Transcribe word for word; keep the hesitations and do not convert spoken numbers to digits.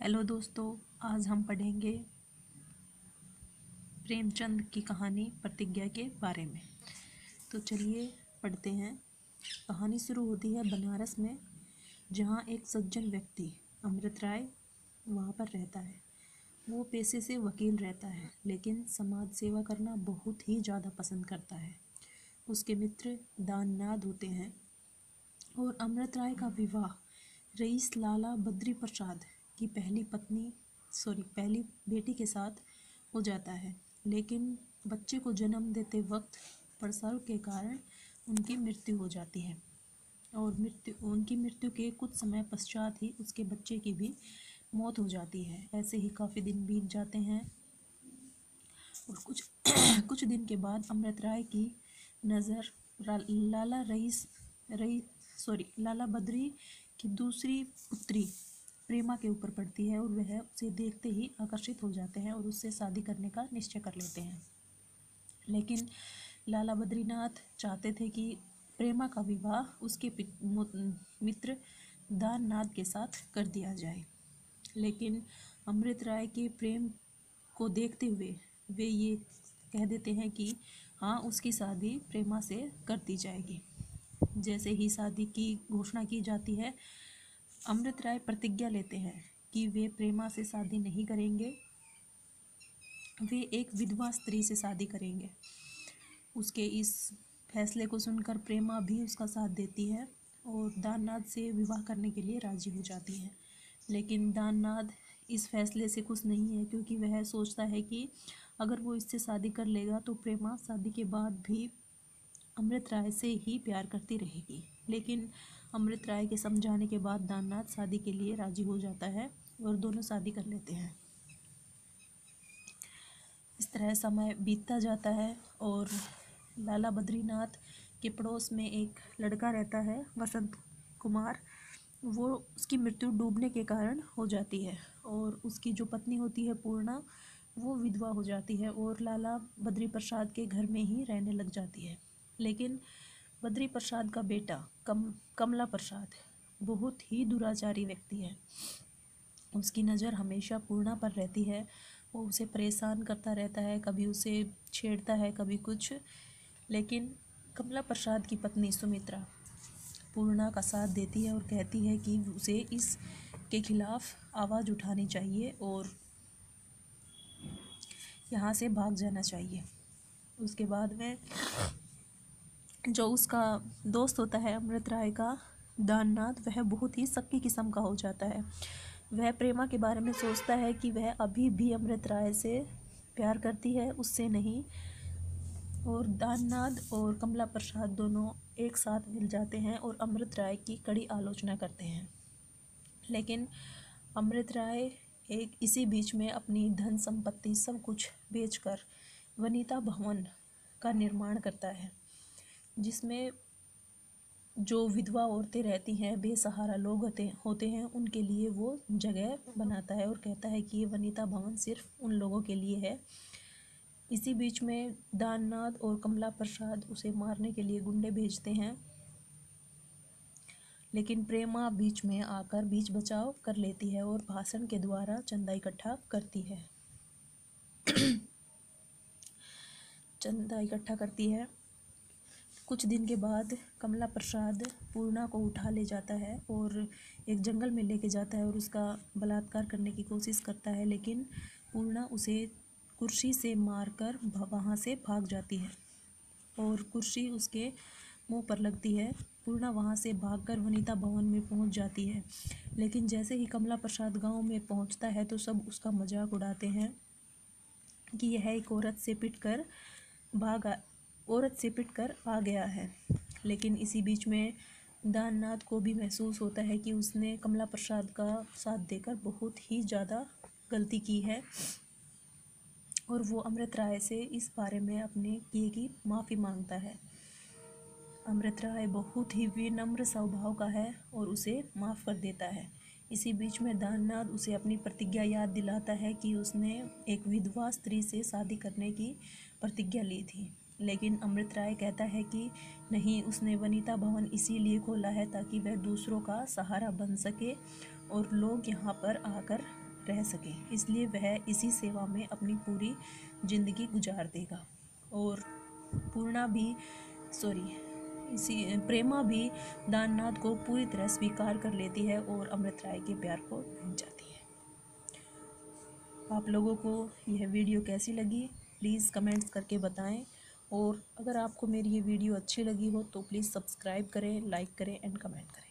Hello दोस्तों, आज हम पढ़ेंगे प्रेमचंद की कहानी प्रतिज्ञा के बारे में। तो चलिए पढ़ते हैं। कहानी शुरू होती है बनारस में, जहाँ एक सज्जन व्यक्ति अमृत राय वहाँ पर रहता है। वो पेशे से वकील रहता है, लेकिन समाज सेवा करना बहुत ही ज़्यादा पसंद करता है। उसके मित्र दाननाद होते हैं और अमृत राय का विवाह रईस लाला बद्री प्रसाद की पहली पत्नी सॉरी पहली बेटी के साथ हो जाता है। लेकिन बच्चे को जन्म देते वक्त प्रसव के कारण उनकी मृत्यु हो जाती है और मृत्यु उनकी मृत्यु के कुछ समय पश्चात ही उसके बच्चे की भी मौत हो जाती है। ऐसे ही काफ़ी दिन बीत जाते हैं और कुछ कुछ दिन के बाद अमृत राय की नज़र लाला रईस रई सॉरी लाला बद्री की दूसरी पुत्री प्रेमा के ऊपर पड़ती है और वह उसे देखते ही आकर्षित हो जाते हैं और उससे शादी करने का निश्चय कर लेते हैं। लेकिन लाला बद्रीनाथ चाहते थे कि प्रेमा का विवाह उसके मित्र दाननाद के साथ कर दिया जाए, लेकिन अमृत राय के प्रेम को देखते हुए वे ये कह देते हैं कि हाँ, उसकी शादी प्रेमा से कर दी जाएगी। जैसे ही शादी की घोषणा की जाती है, अमृत राय प्रतिज्ञा लेते हैं कि वे प्रेमा से शादी नहीं करेंगे, वे एक विधवा स्त्री से शादी करेंगे। उसके इस फैसले को सुनकर प्रेमा भी उसका साथ देती है और दाननाद से विवाह करने के लिए राजी हो जाती है। लेकिन दाननाद इस फैसले से खुश नहीं है, क्योंकि वह सोचता है कि अगर वो इससे शादी कर लेगा तो प्रेमा शादी के बाद भी अमृत राय से ही प्यार करती रहेगी। लेकिन अमृत राय के समझाने के बाद दाननाद शादी के लिए राजी हो जाता है और दोनों शादी कर लेते हैं। इस तरह समय बीतता जाता है और लाला बद्रीनाथ के पड़ोस में एक लड़का रहता है, वसंत कुमार। वो उसकी मृत्यु डूबने के कारण हो जाती है और उसकी जो पत्नी होती है पूर्णा, वो विधवा हो जाती है और लाला बद्री प्रसाद के घर में ही रहने लग जाती है। लेकिन बद्री प्रसाद का बेटा कम कमला प्रसाद बहुत ही दुराचारी व्यक्ति है। उसकी नज़र हमेशा पूर्णा पर रहती है। वो उसे परेशान करता रहता है, कभी उसे छेड़ता है, कभी कुछ। लेकिन कमला प्रसाद की पत्नी सुमित्रा पूर्णा का साथ देती है और कहती है कि उसे इस के खिलाफ आवाज़ उठानी चाहिए और यहाँ से भाग जाना चाहिए। उसके बाद में जो उसका दोस्त होता है अमृत राय का दाननाद, वह बहुत ही शक्की किस्म का हो जाता है। वह प्रेमा के बारे में सोचता है कि वह अभी भी अमृत राय से प्यार करती है, उससे नहीं। और दाननाद और कमला प्रसाद दोनों एक साथ मिल जाते हैं और अमृत राय की कड़ी आलोचना करते हैं। लेकिन अमृत राय एक इसी बीच में अपनी धन संपत्ति सब कुछ बेचकर वनिता भवन का निर्माण करता है, जिसमें जो विधवा औरतें रहती हैं, बेसहारा लोग होते होते हैं, उनके लिए वो जगह बनाता है और कहता है कि ये वनिता भवन सिर्फ उन लोगों के लिए है। इसी बीच में दाननाद और कमला प्रसाद उसे मारने के लिए गुंडे भेजते हैं, लेकिन प्रेमा बीच में आकर बीच बचाव कर लेती है और भाषण के द्वारा चंदा इकट्ठा करती है चंदा इकट्ठा करती है। कुछ दिन के बाद कमला प्रसाद पूर्णा को उठा ले जाता है और एक जंगल में लेके जाता है और उसका बलात्कार करने की कोशिश करता है, लेकिन पूर्णा उसे कुर्सी से मारकर वहाँ से भाग जाती है और कुर्सी उसके मुंह पर लगती है। पूर्णा वहाँ से भागकर वनिता भवन में पहुँच जाती है, लेकिन जैसे ही कमला प्रसाद गांव में पहुँचता है तो सब उसका मजाक उड़ाते हैं कि यह एक औरत से पिट कर भाग औरत से पिट कर आ गया है। लेकिन इसी बीच में दाननाद को भी महसूस होता है कि उसने कमला प्रसाद का साथ देकर बहुत ही ज़्यादा गलती की है और वो अमृत राय से इस बारे में अपने किए की माफ़ी मांगता है। अमृत राय बहुत ही विनम्र स्वभाव का है और उसे माफ़ कर देता है। इसी बीच में दाननाद उसे अपनी प्रतिज्ञा याद दिलाता है कि उसने एक विधवा स्त्री से शादी करने की प्रतिज्ञा ली थी। लेकिन अमृत राय कहता है कि नहीं, उसने वनिता भवन इसीलिए खोला है ताकि वह दूसरों का सहारा बन सके और लोग यहाँ पर आकर रह सके, इसलिए वह इसी सेवा में अपनी पूरी जिंदगी गुजार देगा। और पूर्णा भी सॉरी इसी प्रेमा भी दाननाथ को पूरी तरह स्वीकार कर लेती है और अमृत राय के प्यार को भूल जाती है। आप लोगों को यह वीडियो कैसी लगी प्लीज़ कमेंट्स करके बताएं, और अगर आपको मेरी ये वीडियो अच्छी लगी हो तो प्लीज़ सब्सक्राइब करें, लाइक करें एंड कमेंट करें।